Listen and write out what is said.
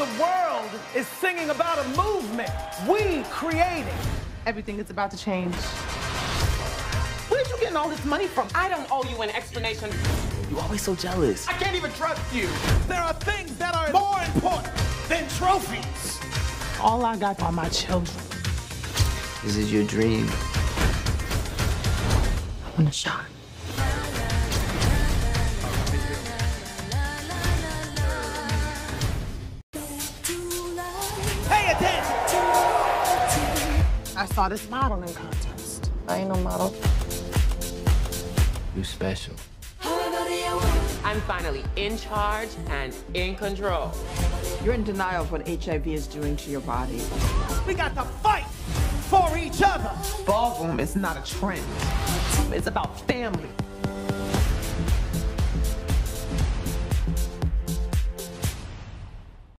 The world is singing about a movement we created. Everything is about to change. Where'd you getting all this money from? I don't owe you an explanation. You're always so jealous. I can't even trust you. There are things that are more important than trophies. All I got are my children. This is your dream. I want a shot. Pay attention. I saw this modeling contest. I ain't no model. You special. I'm finally in charge and in control. You're in denial of what HIV is doing to your body. We got to fight for each other. Ballroom is not a trend. It's about family.